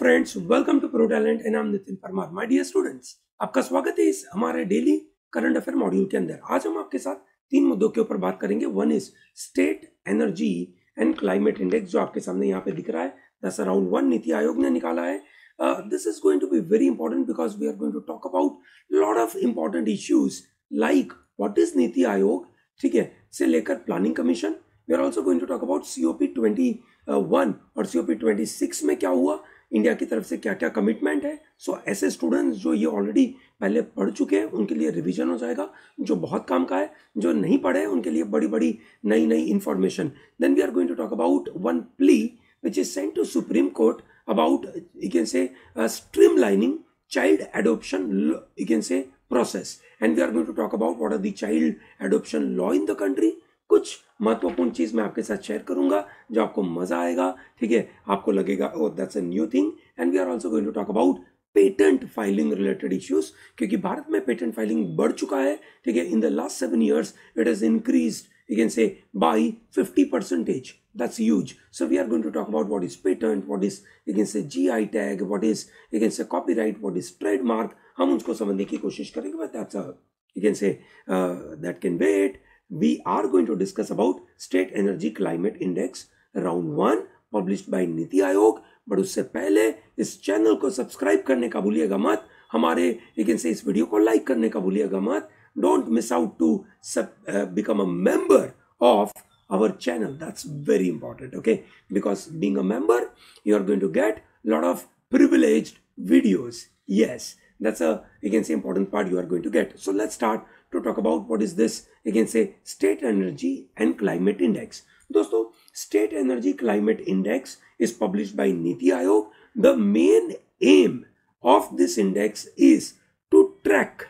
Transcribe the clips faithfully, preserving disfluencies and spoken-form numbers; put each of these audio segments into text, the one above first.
Friends, welcome to Pro Talent and I am Nitin Parmar. My dear students, आपका स्वागत है इस हमारे डेली करंट अफेयर मॉड्यूल के अंदर। आज हम आपके साथ तीन मुद्दों के ऊपर बात करेंगे। One is state energy and climate index, जो आपके सामने यहाँ पे दिख रहा है। दस अराउंड वन नीति आयोग ने निकाला है। This is going to be very important because we are going to talk about lot of important issues like what is NITI Aayog, ठीक है, से लेकर planning commission. We are also going to talk about COP twenty one और COP twenty six में क्या हुआ, India की तरफ से क्या क्या कमिटमेंट है। सो so, ऐसे स्टूडेंट्स जो ये ऑलरेडी पहले पढ़ चुके हैं उनके लिए रिवीजन हो जाएगा, जो बहुत काम का है। जो नहीं पढ़े उनके लिए बड़ी बड़ी नई नई information. Then we are going to talk about one plea which is sent to Supreme Court about you can say streamlining child adoption you can say process, and we are going to talk about what are the child adoption law in the country. कुछ महत्वपूर्ण चीज मैं आपके साथ share करूंगा जो आपको मजा आएगा, ठीक है, आपको लगेगा oh that's a new thing. And we are also going to talk about patent filing related issues, क्योंकि भारत में पेटेंट फाइलिंग बढ़ चुका है, ठीक है। In the last seven years it has increased you can say by fifty percentage. That's huge. So we are going to talk about what is patent, what is you can say G I tag, what is you can say copyright, what is trademark. हम उसको समझने की कोशिश करेंगे, but that's a you can say uh, that can wait. We are going to discuss about State Energy Climate Index round one published by NITI Aayog. But उससे पहले इस channel को सब्सक्राइब करने का भूलिएगा मत, हमारे you can say इस वीडियो को लाइक करने का भूलिएगा मत। Don't miss out to sub, uh, become a member of our channel. That's very important, okay? Because being a member, you are going to get a lot of privileged videos. Yes, that's a, you can say, important part you are going to get. So let's start to talk about what is this, you can say, State Energy and Climate Index. दोस्तों, State Energy Climate Index is published by NITI Aayog. The main aim of this index is to track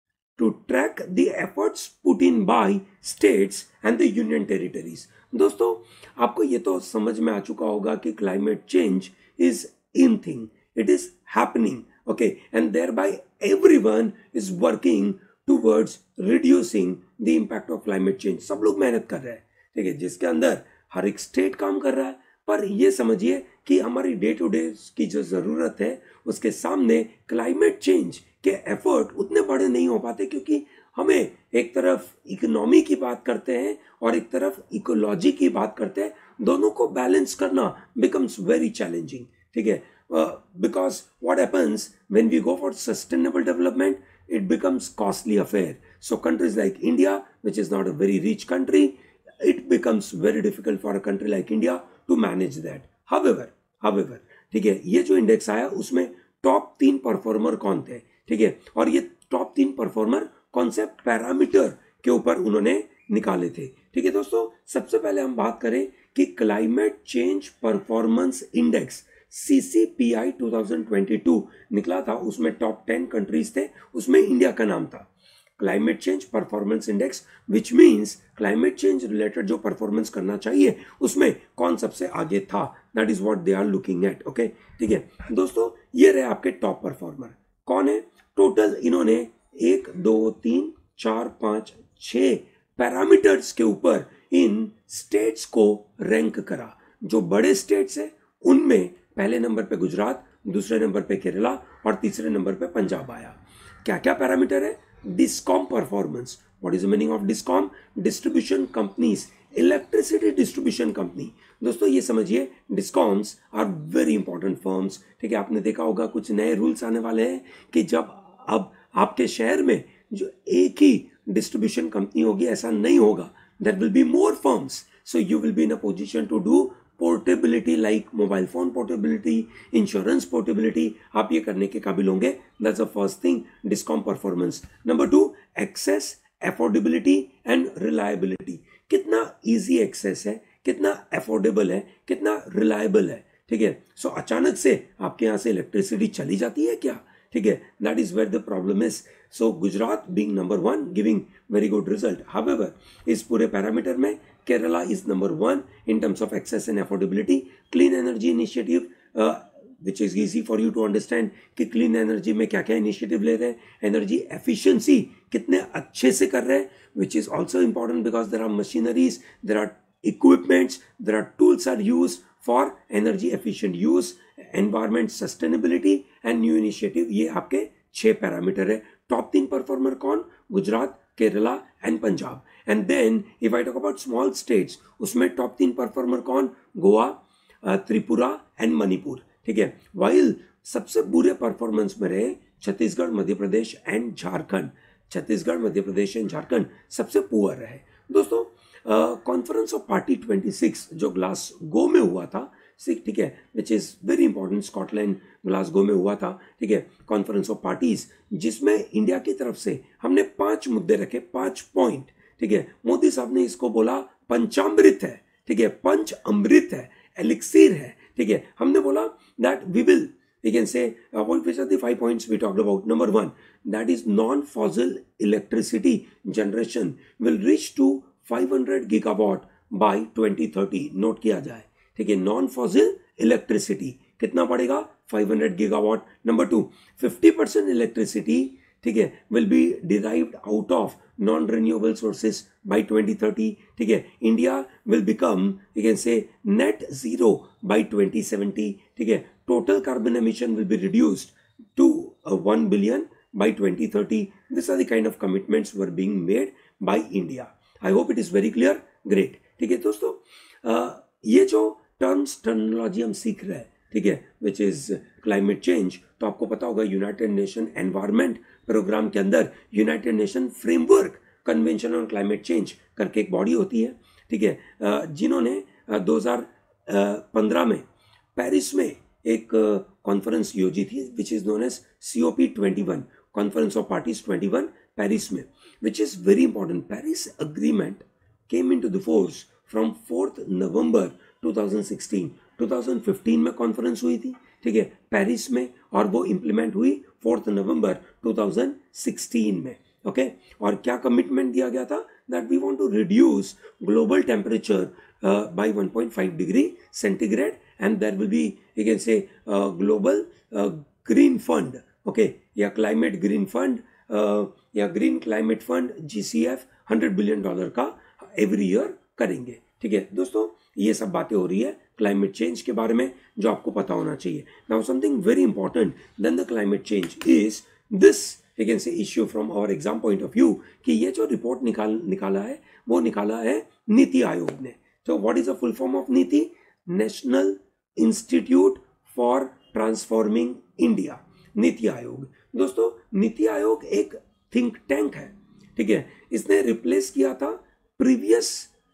to track the efforts put in by states and the union territories. दोस्तों, आपको ये तो समझ में आ चुका होगा कि climate change is in thing, it is happening, okay, and thereby everyone is working towards reducing the impact of climate change. सब लोग मेहनत कर रहे हैं, ठीक है, जिसके अंदर हर एक स्टेट काम कर रहा है। पर ये समझिए कि हमारी डे टू डे की जो जरूरत है उसके सामने क्लाइमेट चेंज के एफर्ट उतने बड़े नहीं हो पाते, क्योंकि हमें एक तरफ इकोनॉमी की बात करते हैं और एक तरफ इकोलॉजी की बात करते हैं। दोनों को बैलेंस करना बिकम्स वेरी चैलेंजिंग, ठीक है, because what happens when we go for sustainable development, it becomes costly affair. So countries like India which is not a very rich country, it becomes very difficult for a country like India to manage that. However, however, ठीक है, ये जो index आया उसमें top तीन performer कौन थे, ठीक है, और ये टॉप तीन परफॉर्मर कौन से पैरामीटर के ऊपर उन्होंने निकाले थे, ठीक है। दोस्तों, सबसे पहले हम बात करें कि climate change performance index C C P I two thousand twenty two निकला था। उसमें टॉप टेन कंट्रीज थे, उसमें इंडिया का नाम था। Climate change performance index which means climate change related जो परफॉर्मेंस करना चाहिए उसमें कौन सबसे आगे था, that is what they are looking at, okay, ठीक है। दोस्तों, ये रहे आपके टॉप परफॉर्मर। कौन है? टोटल इन्होंने एक दो तीन चार पांच छह पैरामीटर्स के ऊपर इन स्टेट्स को रैंक करा। जो बड़े स्टेट्स है उनमें पहले नंबर पे गुजरात, दूसरे नंबर पे केरला और तीसरे नंबर पे पंजाब आया। क्या क्या पैरामीटर है? Discom performance. What is the meaning of discom? Distribution companies, electricity distribution company. दोस्तों, ये समझिए discoms are very important firms, ठीक है। आपने देखा होगा कुछ नए रूल्स आने वाले हैं कि जब अब आपके शहर में जो एक ही डिस्ट्रीब्यूशन कंपनी होगी ऐसा नहीं होगा, there will be more firms, so you will be in a position to do portability like mobile phone portability, insurance portability, आप ये करने के काबिल होंगे। That's the first thing, discom performance. Number two, access, affordability and reliability. कितना easy access है, कितना affordable है, कितना रिलायबल है, ठीक है। सो so, अचानक से आपके यहाँ से इलेक्ट्रिसिटी चली जाती है क्या, ठीक है, that is where the problem is. So Gujarat being number one giving very good result. However, इस पूरे पैरामीटर में Kerala is number one in terms of access and affordability. Clean energy initiative, which is easy for you to understand कि clean energy में क्या क्या initiative ले रहे हैं, एनर्जी एफिशिएंसी कितने अच्छे से कर रहे हैं, which is also important because there are machineries, there are equipments, there are tools are used for energy efficient use, environment sustainability and new initiative, ये आपके छह पैरामीटर है। टॉप तीन परफॉर्मर कौन? Gujarat, Kerala and Punjab. And then if I talk about small states, उसमें top तीन performer कौन? Goa, Tripura and Manipur, ठीक है। वाइल सबसे बुरे परफॉर्मेंस में रहे छत्तीसगढ़, मध्य प्रदेश एंड झारखंड। छत्तीसगढ़, मध्य प्रदेश एंड झारखंड सबसे पुअर रहे। दोस्तों, कॉन्फ्रेंस ऑफ पार्टी छब्बीस जो ग्लासगो में हुआ था, ठीक है, which is very important, Scotland Glasgow में हुआ था, ठीक है, कॉन्फ्रेंस ऑफ पार्टीज, जिसमें इंडिया की तरफ से हमने पांच मुद्दे रखे, पांच पॉइंट, ठीक है। मोदी साहब ने इसको बोला पंचामृत है, ठीक है, पंच अमृत है, एलिक्सिर है, ठीक है। हमने बोला that we will, we can say uh, what which are the five points we talked about. Number one, that is non-fossil electricity generation will reach to five hundred gigawatt by twenty thirty. Note किया जाए, ठीक है, non fossil electricity कितना पड़ेगा? five hundred gigawatt. Number two, fifty percent electricity, ठीक है, will be derived out of non renewable sources by twenty thirty, ठीक है। India will become, you can say, net zero by twenty seventy, ठीक है। Total carbon emission will be reduced to one billion by twenty thirty. These are the kind of commitments were being made by India. I hope it is very clear. Great, ठीक है दोस्तों। uh, ये जो terms terminology हम सीख रहे हैं, ठीक है, विच इज क्लाइमेट चेंज, तो आपको पता होगा यूनाइटेड नेशन एनवायरमेंट प्रोग्राम के अंदर United Nation framework convention on climate change करके एक बॉडी होती है, ठीक है, जिन्होंने दो हज़ार पंद्रह में पेरिस में एक कॉन्फ्रेंस योजी थी, which is known as C O P twenty one, conference of parties twenty one Paris में, which is very important. Paris agreement came in to the force from fourth November twenty sixteen. twenty fifteen में conference हुई थी, ठीक है, Paris में, और वो implement हुई फोर्थ नवंबर twenty sixteen में, ओके okay? और क्या कमिटमेंट दिया गया था? That we want to reduce global temperature by one point five degree centigrade, and there will be, you can say, global green fund, okay, या climate green fund, या green climate fund, G C F, hundred billion dollar का every year करेंगे, ठीक है दोस्तों। ये सब बातें हो रही है क्लाइमेट चेंज के बारे में, जो आपको पता होना चाहिए। Now something very important then the climate change is this, you can say, issue from our exam point of view, कि ये जो रिपोर्ट निकाल निकाला है वो निकाला है नीति आयोग ने। तो what is the full form of NITI? National Institute for Transforming India, NITI Aayog. दोस्तों, नीति आयोग एक थिंक टैंक है, ठीक है, इसने रिप्लेस किया था previous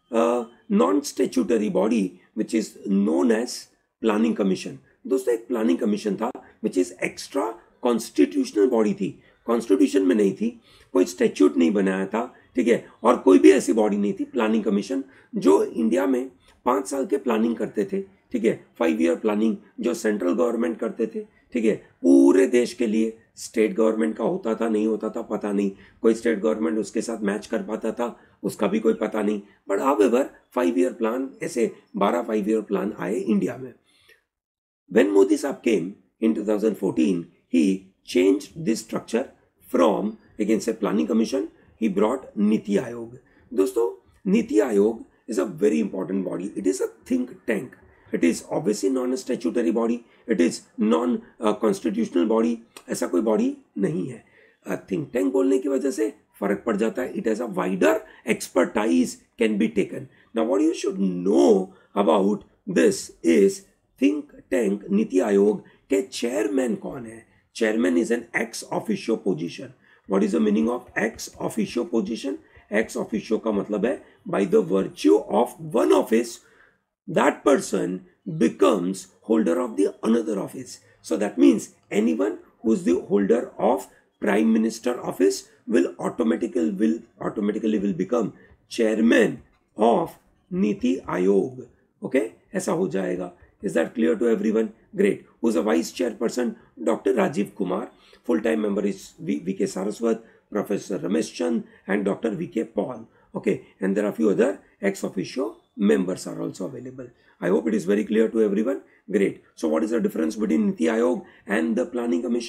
non statutory body which is known as planning commission. दोस्तों, एक प्लानिंग कमीशन था which is extra constitutional body थी, कॉन्स्टिट्यूशन में नहीं थी, कोई स्टेच्यूट नहीं बनाया था, ठीक है, और कोई भी ऐसी बॉडी नहीं थी, प्लानिंग कमीशन, जो इंडिया में पाँच साल के प्लानिंग करते थे, ठीक है, फाइव ईयर प्लानिंग जो सेंट्रल गवर्नमेंट करते थे, ठीक है, पूरे देश के लिए। स्टेट गवर्नमेंट का होता था, नहीं होता था, पता नहीं, कोई स्टेट गवर्नमेंट उसके साथ मैच कर पाता था, उसका भी कोई पता नहीं, but however five year plan, ऐसे बारह फाइव ईयर प्लान आए इंडिया में। व्हेन मोदी साहब came in twenty fourteen, he changed this structure from, you can say, planning commission, he brought नीति आयोग। दोस्तों, NITI Aayog is a very important body. It is a think tank. It is obviously non statutory body. It is non uh, constitutional body. ऐसा कोई body नहीं है। Think tank बोलने की वजह से फर्क पड़ जाता है। It has a wider expertise can be taken. Now what you should know about this is think tank NITI Aayog के चेयरमैन कौन है? Chairman is an ex officio position. What is the meaning of ex officio position? Ex officio का मतलब है by the virtue of one office that person becomes holder of the another office. So that means anyone who is the holder of prime minister office will automatically will automatically will become chairman of Niti Aayog. Okay, ऐसा हो जाएगा. Is that clear to everyone? Great. Who's a vice chairperson? Doctor Rajiv Kumar. Full-time member is V K Saraswat, Professor Ramesh Chand, and Doctor V K Paul. Okay, and there are a few other ex officio members are also available. I hope it is very clear to everyone. Great. So what is the difference between Niti Aayog and the Planning Commission?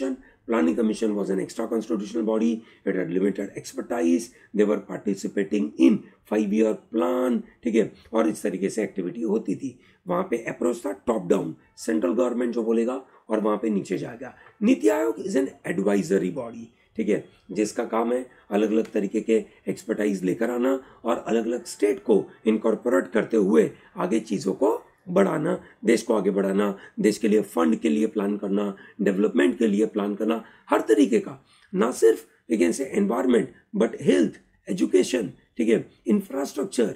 Planning Commission was an extra constitutional body. It had limited expertise. They were participating in five year plan, ठीक है, और इस तरीके से activity होती थी. वहां पे अप्रोच था टॉप डाउन, सेंट्रल गवर्नमेंट जो बोलेगा और वहां पे नीचे जाएगा. NITI Aayog is an advisory body, ठीक है, जिसका काम है अलग अलग तरीके के एक्सपर्टाइज लेकर आना और अलग अलग स्टेट को इनकॉर्पोरेट करते हुए आगे चीज़ों को बढ़ाना, देश को आगे बढ़ाना, देश के लिए फंड के लिए प्लान करना, डेवलपमेंट के लिए प्लान करना, हर तरीके का, ना सिर्फ लेकिन से एनवायरमेंट बट हेल्थ, एजुकेशन, ठीक है, infrastructure,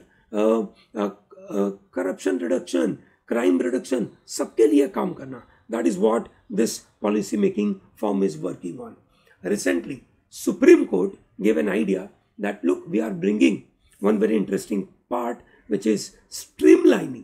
corruption reduction, crime reduction, सबके लिए काम करना. That is what this policy making form is working on. Recently, Supreme Court gave an idea that look, we are bringing one very interesting part, which is streamlining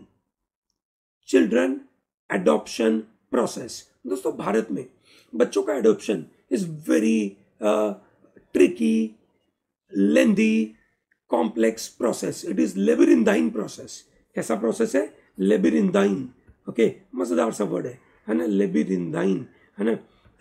children adoption process. दोस्तों भारत में बच्चों का adoption is very uh, tricky, lengthy, complex process. It is labyrinthine process. कैसा process है? Labyrinthine. Okay, मजेदार सा word है, है ना? Labyrinthine, है ना?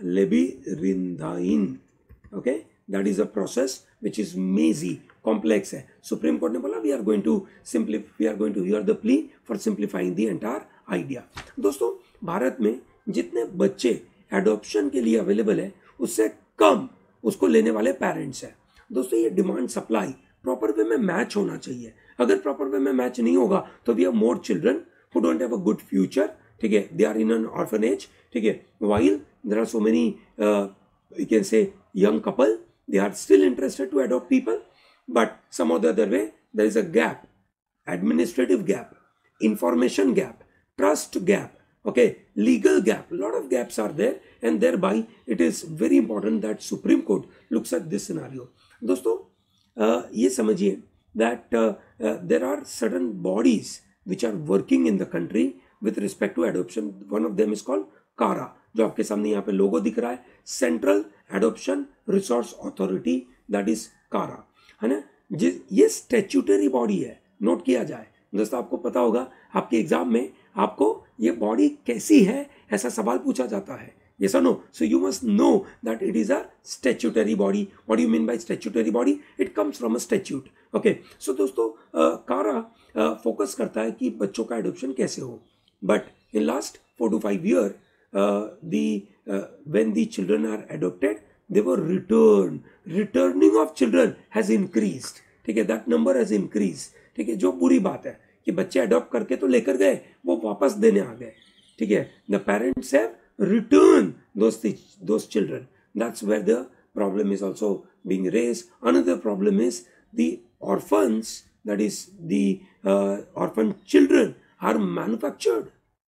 Labyrinthine, okay, that is a process which is mazy, complex है. Supreme Court ने बोला we are going to simplify, we are going to hear the plea for simplifying the entire idea. दोस्तों भारत में जितने बच्चे एडॉप्शन के लिए अवेलेबल है उससे कम उसको लेने वाले पेरेंट्स हैं. दोस्तों ये डिमांड सप्लाई प्रॉपर वे में मैच होना चाहिए. अगर प्रॉपर वे में मैच नहीं होगा तो we have more children who don't have a good future, ठीक है, they are in an orphanage, ठीक है, while there are so many uh, you can say young couple, they are still interested to adopt people, but some or the other way there is a gap, administrative gap, information gap, trust gap, okay, legal gap, a lot of gaps are there, and thereby it is very important that Supreme Court looks at this scenario. दोस्तों uh, ये समझिए that uh, uh, there are certain bodies which are working in the country with respect to adoption. One of them is called कारा, जो आपके सामने यहाँ पे लोगो दिख रहा है, central adoption resource authority, that is CARA, है ना. ये स्टैट्यूटरी बॉडी है, नोट किया जाए दोस्तों. आपको पता होगा आपके एग्जाम में आपको ये बॉडी कैसी है ऐसा सवाल पूछा जाता है, yes or no? So you must know that it is a statutory body. What do you mean by statutory body? It comes from a statute. Okay, so दोस्तों कारा फोकस करता है कि बच्चों का एडॉप्शन कैसे हो. But in last four to five year Uh, the uh, when the children are adopted, they were returned. Returning of children has increased. ठीक है, that number has increased. ठीक है, जो बुरी बात है कि बच्चे अडॉप्ट करके तो लेकर गए, वो वापस देने आ गए. ठीक है, the parents have returned those those children. That's where the problem is also being raised. Another problem is the orphans, that is the uh, orphan children are manufactured.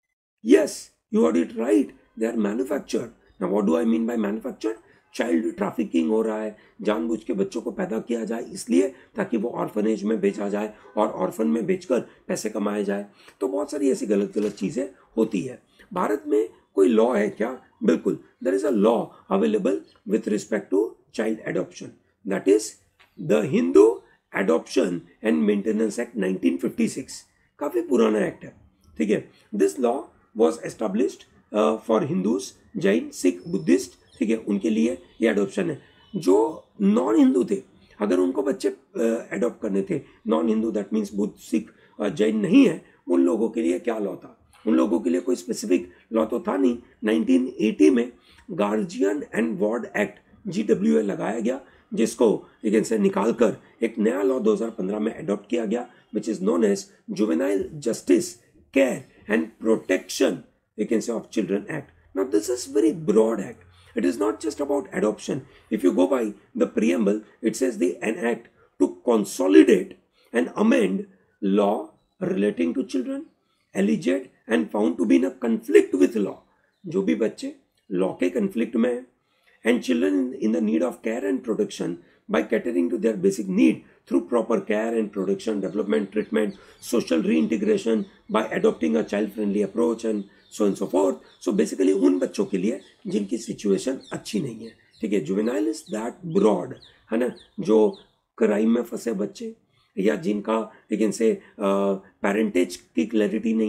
Yes. You heard it right. They are manufactured. Now, what do I mean by manufactured? Child trafficking हो रहा है, जानबूझ के बच्चों को पैदा किया जाए इसलिए ताकि वो ऑर्फनेज में बेचा जाए और ऑर्फन में बेचकर पैसे कमाए जाए. तो बहुत सारी ऐसी गलत गलत चीज़ें होती है. भारत में कोई लॉ है क्या? बिल्कुल, there is a law available with respect to child adoption, that is the Hindu adoption and maintenance act nineteen fifty six. काफ़ी पुराना एक्ट है. ठीक है, this law was established uh, for Hindus, Jain, Sikh, Buddhist, ठीक है, उनके लिए ये एडॉप्शन है. जो नॉन हिंदू थे, अगर उनको बच्चे एडॉप्ट uh, करने थे, non Hindu that means Buddh, Sikh, Jain नहीं है, उन लोगों के लिए क्या लॉ था? उन लोगों के लिए कोई स्पेसिफिक लॉ तो था नहीं. नाइनटीन एटी में guardian and ward act G W A लगाया गया, जिसको लेकिन से निकाल कर एक नया लॉ दो हज़ार पंद्रह में एडॉप्ट किया गया, which is known as juvenile justice care and protection, you can say, of children act. Now this is very broad act. It is not just about adoption. If you go by the preamble, it says the an act to consolidate and amend law relating to children alleged and found to be in a conflict with law. जो भी बच्चे law के conflict में and children in the need of care and protection by catering to their basic need through proper care and protection, development, treatment, social reintegration, by adopting a child-friendly approach and so on and so forth. So basically उन बच्चों के लिए जिनकी situation अच्छी नहीं है. ठीक है, जुवेनाइल इज दैट ब्रॉड, है ना, जो क्राइम में फंसे बच्चे या जिनका लेकिन से पेरेंटेज की क्लैरिटी नहीं है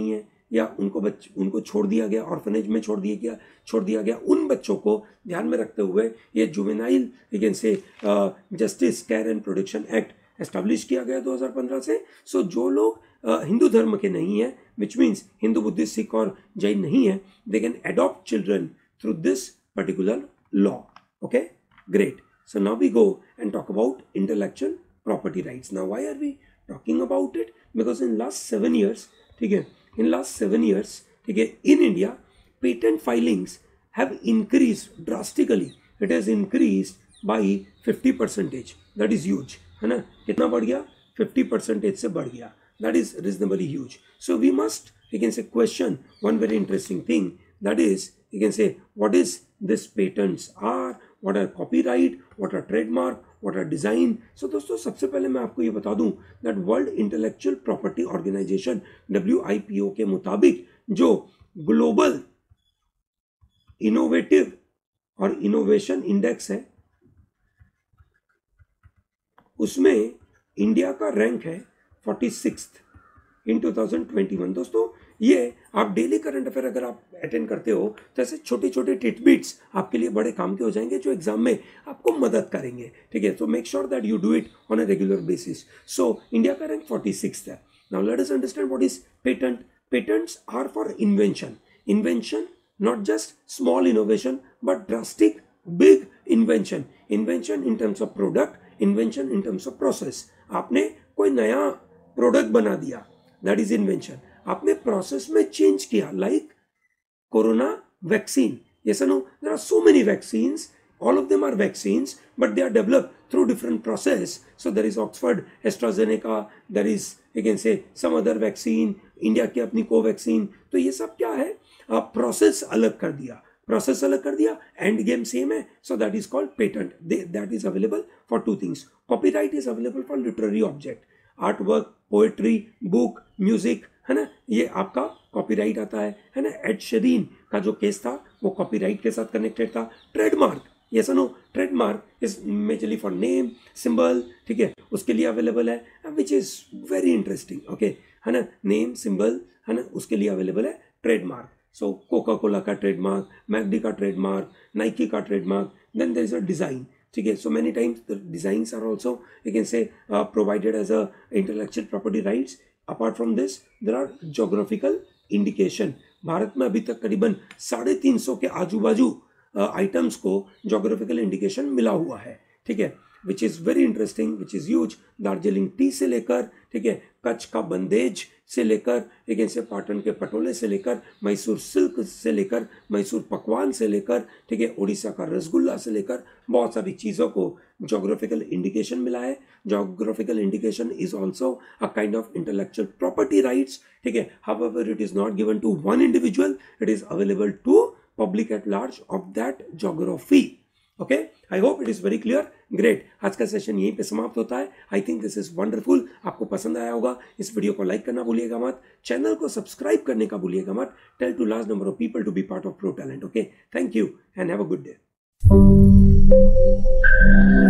या उनको बच उनको छोड़ दिया गया, ऑर्फनेज में छोड़ दिया गया छोड़ दिया गया उन बच्चों को ध्यान में रखते हुए ये जुवेनाइल अगेन से justice care and protection act establish किया गया दो हज़ार पंद्रह से। सो so, जो लोग uh, हिंदू धर्म के नहीं है, which means Hindu, Buddhist, Sikh और जैन नहीं है, they can adopt children through this particular law. Okay, great. So now we go and talk about intellectual property rights. Now why are we talking about it? Because in last seven years, ठीक है, in last seven years, ठीक है, in India patent filings have increase drastically. It has increase by fifty percentage. That is huge, है ना? कितना बढ़ गया? Fifty percentage से बढ़ गया। That is reasonably huge. So we must you can say question one very interesting thing, that is you can say what is this patents are, what are copyright, what are trademark, what are design. सो दोस्तों, सबसे पहले मैं आपको ये बता दूं that world intellectual property organization W I P O के मुताबिक जो ग्लोबल इनोवेटिव और इनोवेशन इंडेक्स है उसमें इंडिया का रैंक है forty sixth in two thousand twenty one. दोस्तों, ये आप डेली करंट अफेयर अगर आप अटेंड करते हो तो ऐसे छोटे छोटे टिटबिट्स आपके लिए बड़े काम के हो जाएंगे जो एग्जाम में आपको मदद करेंगे, ठीक है? तो make sure that you do it on a regular basis. So India का रैंक फोर्टी सिक्स्थ है। Now let us understand what is patent. Patents are for invention. Invention, not just small innovation but drastic big invention. Invention in terms of product, invention in terms of process. आपने कोई नया product बना दिया, दैट इज इन्वेंशन। आपने process में चेंज किया, लाइक कोरोना वैक्सीन। यस और no? There are so many vaccines, all of them are vaccines, but they are developed through different process. So there is Oxford AstraZeneca, there is you can say some other vaccine, India की अपनी Covaxin. तो ये सब क्या है? आप process अलग कर दिया, प्रोसेस अलग कर दिया, एंड गेम सेम है। So that is called patent. That is available for two things. Copyright is available for literary object, art work, poetry, book, music, है ना? ये आपका कॉपीराइट आता है, है ना? एड शेरीन का जो केस था वो कॉपीराइट के साथ कनेक्टेड था। Trademark, yes no? Trademark is majorly for name, symbol, ठीक है, उसके लिए अवेलेबल है, which is very interesting. Okay, है ना? नेम, सिंबल, है ना, उसके लिए अवेलेबल है ट्रेडमार्क। सो कोका कोला का ट्रेडमार्क, मैकडी का ट्रेडमार्क, नाइकी का trademark, then there is a design, ठीक है? So many times the designs are also you can say provided as a intellectual property rights. Apart from this there are geographical indication. Bharat में अभी तक करीबन साढ़े तीन सौ के आजू बाजू आइटम्स को जोग्राफिकल इंडिकेशन मिला हुआ है, ठीक है, which is very interesting, which is huge. Darjeeling tea से लेकर, ठीक है, कच्छ का बंदेज से लेकर, ठीक है, से पाटन के पटोले से लेकर, मैसूर सिल्क से लेकर, मैसूर पकवान से लेकर, ठीक है, उड़ीसा का रसगुल्ला से लेकर बहुत सारी चीज़ों को जोग्राफिकल इंडिकेशन मिला है। Geographical indication is also a kind of intellectual property rights, ठीक है। However it is not given to one individual, it is available to public at large of that geography. Okay, I hope it is very clear. Great, आज का session यहीं पे समाप्त होता है। I think this is wonderful, आपको पसंद आया होगा। इस वीडियो को लाइक करना भूलिएगा मत, चैनल को सब्सक्राइब करने का भूलिएगा मत। Tell to large number of people to be part of pro talent. Okay, thank you and have a good day.